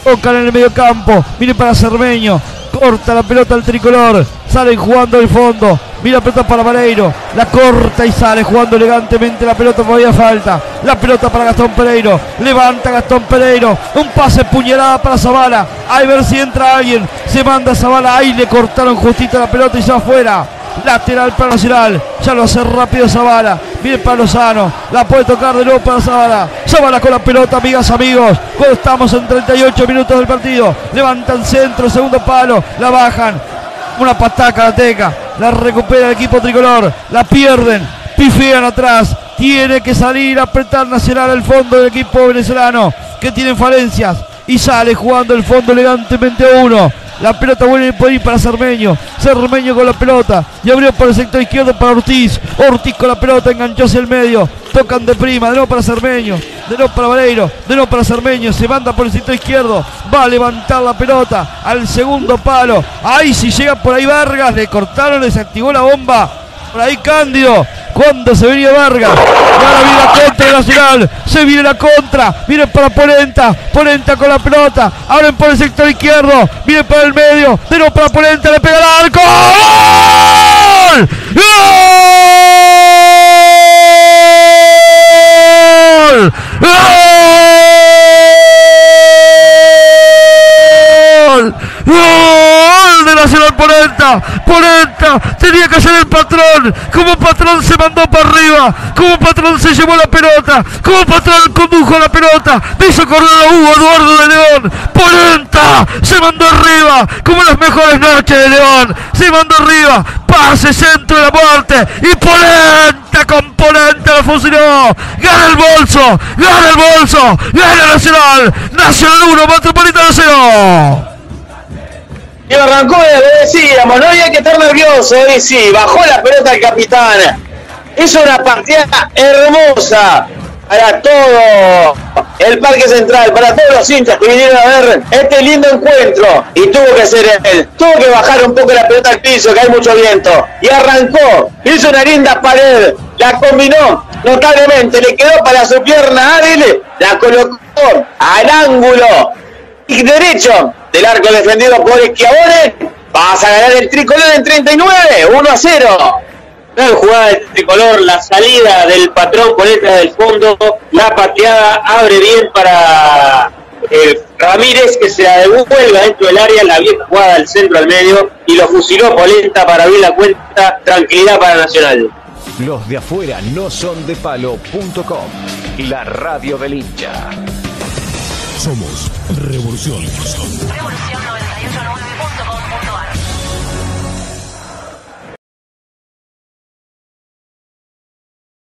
tocan en el medio campo, viene para Cermeño, corta la pelota al tricolor, salen jugando al fondo, mira la pelota para Vareiro, la corta y sale jugando elegantemente la pelota, todavía falta, la pelota para Gastón Pereiro, levanta Gastón Pereiro, un pase puñalada para Zavala, ahí ver si entra alguien, se manda Zavala, ahí le cortaron justito la pelota y se va afuera. Lateral para Nacional, ya lo hace rápido Zavala, viene para Lozano, la puede tocar de nuevo para Zavala, Zavala con la pelota, amigas, amigos, cuando estamos en 38 minutos del partido, levantan centro, segundo palo, la bajan, una patada karateca, la recupera el equipo tricolor, la pierden, pifean atrás, tiene que salir a apretar Nacional al fondo del equipo venezolano, que tiene falencias, y sale jugando el fondo elegantemente a uno. La pelota vuelve por ir para Cermeño. Cermeño con la pelota. Y abrió por el sector izquierdo para Ortiz. Ortiz con la pelota, enganchó hacia el medio. Tocan de prima, de nuevo para Cermeño. De nuevo para Vareiro. De nuevo para Cermeño. Se manda por el sector izquierdo. Va a levantar la pelota al segundo palo. Ahí si llega por ahí Vargas. Le cortaron, le desactivó la bomba. Por ahí Cándido. Cuando se venía Vargas. Y ahora viene la contra de Nacional. Se viene la contra. Viene para Polenta. Polenta con la pelota. Abren por el sector izquierdo. Viene para el medio. De nuevo para Polenta. Le pega al arco. ¡Gol! ¡Gol! ¡Gol! ¡Gol de Nacional! Polenta, tenía que ser el patrón, como patrón se mandó para arriba, como patrón se llevó la pelota, como patrón condujo la pelota, hizo correr a Hugo Eduardo de León, Polenta se mandó arriba, como las mejores noches de León, se mandó arriba, pase centro de la muerte, y Polenta con Polenta la fusiló, gana el bolso, gana Nacional 1, Metropolitano 0. Y arrancó, le decíamos, no había que estar nervioso, y sí, bajó la pelota el capitán. Hizo una partida hermosa para todo el Parque Central, para todos los hinchas que vinieron a ver este lindo encuentro. Y tuvo que ser él, tuvo que bajar un poco la pelota al piso, que hay mucho viento. Y arrancó, hizo una linda pared, la combinó notablemente, le quedó para su pierna hábil, la colocó al ángulo y derecho del arco defendido por Schiavone. Vas a ganar el tricolor en 39, 1-0. La jugada del tricolor, la salida del patrón Polenta del fondo, la pateada abre bien para Ramírez, que se la devuelve dentro del área, la vieja jugada del centro al medio, y lo fusiló Polenta para abrir la cuenta. Tranquilidad para Nacional. Los de afuera no son de palo.com, la radio del hincha. Somos Revolución. Revolución